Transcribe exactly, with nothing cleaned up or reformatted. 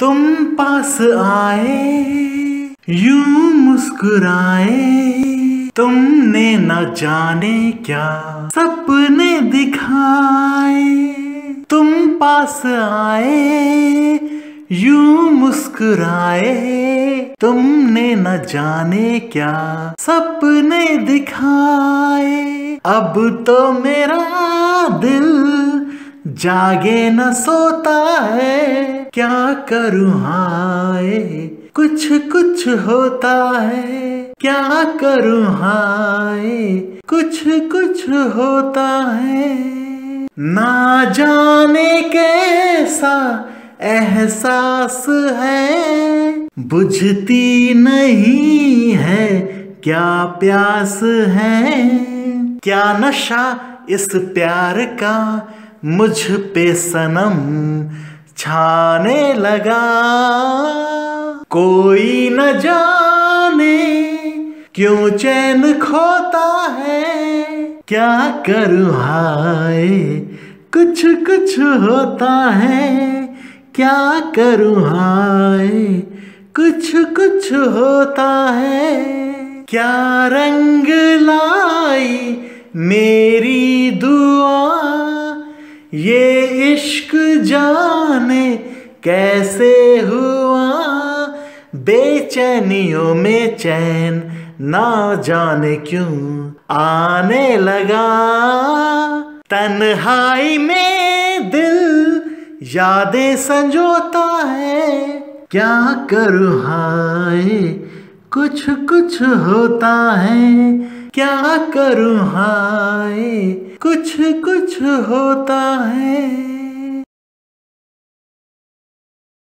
तुम पास आए यूं मुस्कुराए, तुमने न जाने क्या सपने दिखाए। तुम पास आए यूं मुस्कुराए, तुमने न जाने क्या सपने दिखाए। अब तो मेरा दिल जागे न सोता है, क्या करूँ हाय कुछ कुछ होता है। क्या करूँ हाय कुछ कुछ होता है। ना जाने कैसा एहसास है, बुझती नहीं है क्या प्यास है। क्या नशा इस प्यार का मुझ पे सनम छाने लगा। कोई न जाने क्यों चैन खोता है, क्या करूँ हाय कुछ कुछ होता है। क्या करूँ हाय कुछ कुछ होता है। क्या रंग लाई मेरी दुआ, ये इश्क जाने कैसे हुआ। बेचैनियों में चैन ना जाने क्यों आने लगा। तन्हाई में दिल यादें संजोता है, क्या करूँ हाय कुछ कुछ होता है। क्या करूँ हाय कुछ कुछ होता है।